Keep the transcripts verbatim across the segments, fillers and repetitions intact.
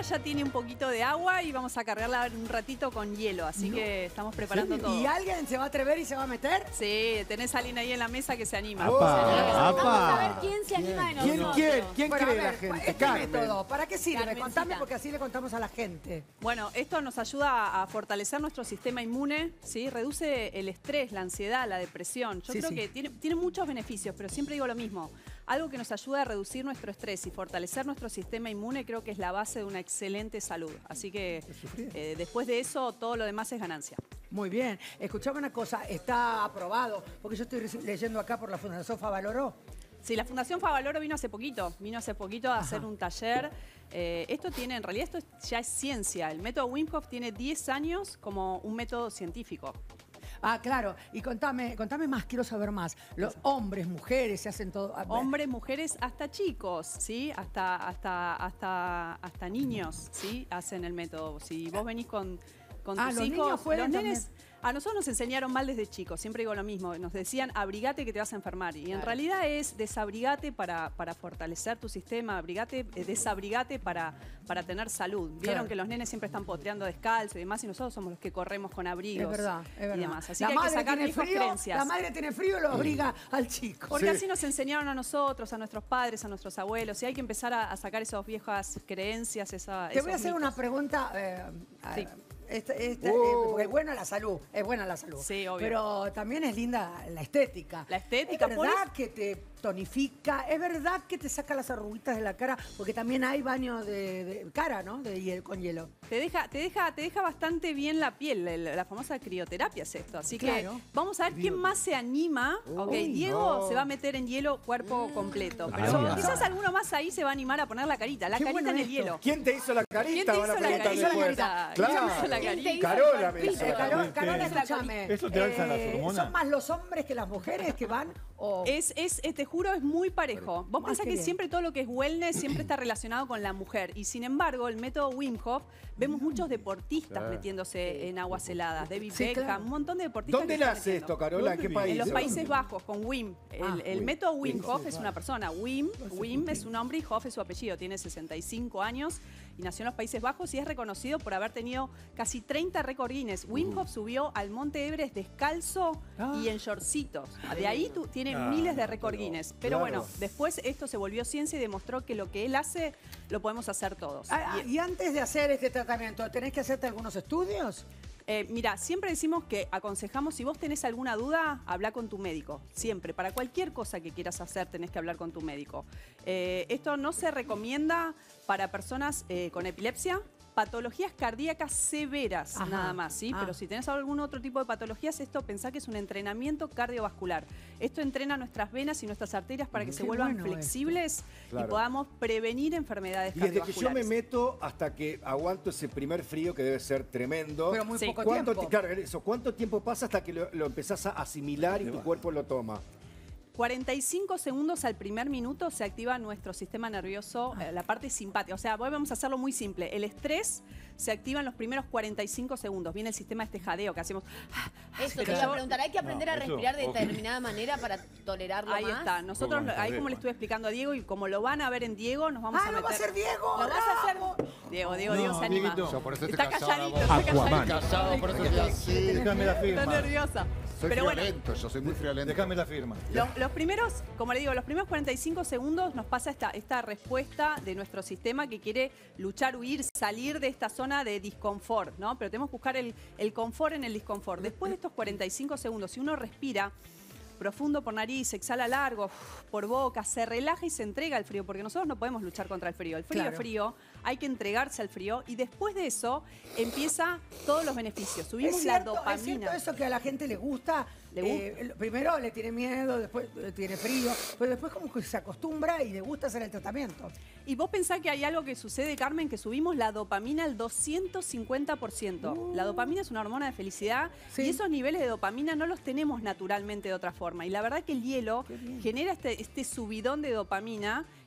ya tiene un poquito de agua y vamos a cargarla un ratito con hielo. Así no. que estamos preparando todo. ¿Y alguien se va a atrever y se va a meter? Sí, tenés a alguien ahí en la mesa que se anima. Oh, Vamos apa. a ver quién se anima de ¿Quién, nosotros. quién, quién Bueno, cree a la ver, gente? este Carmen. método, ¿para qué sirve? Carmencita. Contame porque así le contamos a la gente. Bueno, esto nos ayuda a fortalecer nuestro sistema inmune, ¿sí? Reduce el estrés, la ansiedad, la depresión. Yo Sí, creo sí. que tiene, tiene muchos beneficios, pero siempre digo lo mismo. Algo que nos ayuda a reducir nuestro estrés y fortalecer nuestro sistema inmune creo que es la base de una excelente salud. Así que eh, después de eso todo lo demás es ganancia. Muy bien. Escuchame una cosa, está aprobado, porque yo estoy leyendo acá por la Fundación Favaloro. Sí, la Fundación Favaloro vino hace poquito, vino hace poquito a hacer un taller. Eh, esto tiene, en realidad esto ya es ciencia. El método Wim Hof tiene diez años como un método científico. Ah, claro. Y contame, contame más, quiero saber más. Los hombres, mujeres, se hacen todo. Hombres, mujeres, hasta chicos, ¿sí? Hasta, hasta, hasta, hasta niños, ¿sí? Hacen el método. Si vos venís con, con Ah, tus los hijos, niños pueden los nenes. también. A nosotros nos enseñaron mal desde chicos, siempre digo lo mismo, nos decían abrigate que te vas a enfermar y en Claro. realidad es desabrigate para, para fortalecer tu sistema, abrigate, eh, desabrigate para, para tener salud. Vieron Claro. que los nenes siempre están potreando descalzo y demás y nosotros somos los que corremos con abrigos Es verdad, es verdad. y demás. Así la que hay que madre sacar tiene viejos frío, creencias. La madre tiene frío y lo abriga al chico. Porque Sí. así nos enseñaron a nosotros, a nuestros padres, a nuestros abuelos y hay que empezar a, a sacar esas viejas creencias, esa, Te voy a esos hacer mitos. una pregunta. Eh, a- Sí. esta- esta, Oh. eh, porque es buena la salud, es buena la salud. Sí, obvio. Pero también es linda la estética. La estética, ¿Es verdad pones- que te tonifica? ¿Es verdad que te saca las arruguitas de la cara? Porque también hay baño de, de cara, ¿no? De hiel, con hielo. Te deja, te, deja, te deja bastante bien la piel, el- la famosa crioterapia es esto. Así Claro. que vamos a ver quién más se anima. Ok, Uy, Diego no. se va a meter en hielo cuerpo completo. Ay, Pero ay. quizás alguno más ahí se va a animar a poner la carita. La Qué carita bueno en el esto. hielo. ¿Quién te hizo la carita? ¿Quién te Van a hizo la preguntar carita? después. Claro. Claro. ¿Quién te hizo la ¿Quién te carita? hizo Carola el me cuerpito? hizo la Carol, carita. Carola, ¿Qué? escúchame. ¿Eso te alza las hormonas? ¿Son más los hombres que las mujeres que van? O... Es, es, eh, te juro, es muy parejo. Vos Ah, pensás qué que bien. siempre todo lo que es wellness siempre está relacionado con la mujer. Y sin embargo, el método Wim Hof, vemos muchos deportistas Claro. metiéndose en aguas heladas. David Sí, Beckham, claro. un montón de deportistas. ¿Dónde que están nace metiendo. esto, Carola? ¿En qué ¿Dónde país? En los ¿Dónde? Países Bajos, con Wim. El, Ah, el Wim. método Wim Hof es una persona. Wim, Wim es un hombre y Hof es su apellido. Tiene sesenta y cinco años y nació en los Países Bajos y es reconocido por haber tenido casi treinta récord Guinness. Wim Hof subió al Monte Everest descalzo Ah. y en shortcitos. De ahí tú, tiene Ah, miles de récord Guinness. Pero claro. bueno, después esto se volvió ciencia y demostró que lo que él hace lo podemos hacer todos. Ah, ah, y antes de hacer este tratamiento, ¿tenés que hacerte algunos estudios? Eh, mira, siempre decimos que aconsejamos, si vos tenés alguna duda, habla con tu médico. Siempre, para cualquier cosa que quieras hacer, tenés que hablar con tu médico. Eh, esto no se recomienda para personas eh, con epilepsia, patologías cardíacas severas, Ajá. nada más, ¿sí? Ah. Pero si tenés algún otro tipo de patologías, esto pensá que es un entrenamiento cardiovascular. Esto entrena nuestras venas y nuestras arterias para que se Qué vuelvan bueno flexibles Claro. y podamos prevenir enfermedades Y desde que yo cardiovasculares. me meto hasta que aguanto ese primer frío que debe ser tremendo. Pero muy Sí. poco ¿Cuánto, tiempo. claro, eso, ¿cuánto tiempo pasa hasta que lo, lo empezás a asimilar y tu cuerpo lo toma? cuarenta y cinco segundos al primer minuto se activa nuestro sistema nervioso, eh, la parte simpática. O sea, vamos a hacerlo muy simple. El estrés se activa en los primeros cuarenta y cinco segundos. Viene el sistema este jadeo que hacemos. Eso te Pero iba a yo- preguntar. ¿Hay que aprender No, a eso, respirar de ok. determinada manera para tolerarlo Ahí más? está. Nosotros, Poco más ahí jadeo, como le bueno. estuve explicando a Diego y como lo van a ver en Diego, nos vamos ¡Ah, a lo meter. va a hacer Diego! Lo vas a hacer. ¡Bravo! Diego, Diego, No, Diego se anima. Dieguito. Yo por eso estoy Está callado, calladito, vos. está Aquaman. calladito. Callado, por eso estoy así. Déjame la Está firma. nerviosa. Soy Pero bueno, friolento, yo soy muy friolento. Déjame la firma. Los, los primeros, como le digo, los primeros cuarenta y cinco segundos nos pasa esta, esta respuesta de nuestro sistema que quiere luchar, huir, salir de esta zona de disconfort, ¿no? Pero tenemos que buscar el, el confort en el disconfort. Después de estos cuarenta y cinco segundos, si uno respira profundo por nariz, exhala largo, por boca, se relaja y se entrega al frío, porque nosotros no podemos luchar contra el frío. El frío Claro. es frío, hay que entregarse al frío y después de eso empieza todos los beneficios. Subimos ¿Es cierto, la ¿Es cierto dopamina. eso que a la gente le gusta? Le Eh, el- primero le tiene miedo, después eh, tiene frío, pero después como que se acostumbra y le gusta hacer el tratamiento. Y vos pensás que hay algo que sucede, Carmen, que subimos la dopamina al doscientos cincuenta por ciento. La dopamina es una hormona de felicidad Sí. y esos niveles de dopamina no los tenemos naturalmente de otra forma. Y la verdad que el hielo genera este, este subidón de dopamina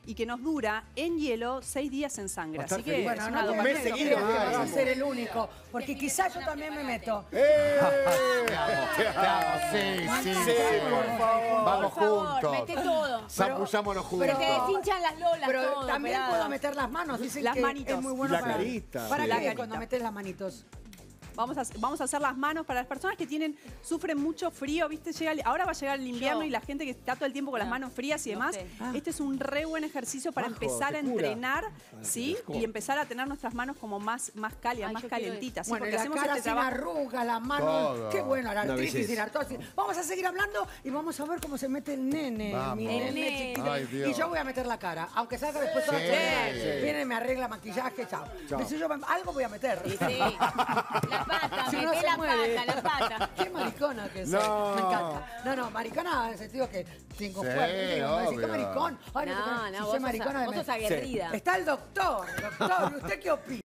y que nos dura en hielo seis días en sangre. Va a estar Así que feliz. es Bueno, una no te un mes meto, seguido, creo que vas a vamos. ser el único. Porque quizás yo también me meto. ¡Eh! Te amo, sí, sí, Sí, sí. por favor. Vamos Por favor, juntos. mete todo. Zambullámonos Se juntos. te deshinchan las lolas Pero todo, también operadas. puedo meter las manos. Dicen Las que manitos. es muy bueno Y la para, carita. ¿para Sí. La qué carita. cuando metes las manitos? Vamos a, vamos a hacer las manos para las personas que tienen, sufren mucho frío, ¿viste? Llega el- ahora va a llegar el invierno Yo. y la gente que está todo el tiempo con las No, manos frías y no demás. sé. Ah. Este es un re buen ejercicio para Bajo, empezar a te cura. entrenar, ¿sí? Y empezar a tener nuestras manos como más, más cálidas, Ay, más yo quiero calentitas. ¿sí? Bueno, y Porque la hacemos cara este sin trabajo. arrugas, las manos. Todo. Qué bueno, la Una artritis y belleza. la artrosis. Vamos a seguir hablando y vamos a ver cómo se mete el nene. Vamos. Mi El nene nene. chiquito. Ay, Dios. Y yo voy a meter la cara. Aunque salga después toda Sí. chorreada. Viene, me arregla maquillaje, chao. Chao. Dice, yo, algo voy a meter. Sí, sí. La pata, Si no meté se la mueve. pata, la pata. Qué maricona que soy. No. Me encanta. No, no, maricona en el sentido que tengo Sí, fuerte. Digo, me decís, qué obvio. maricón. Ay, No, te- no, si vos soy sos, maricona, vos me- sos aguerrida. Está el doctor. Doctor, ¿y usted qué opina?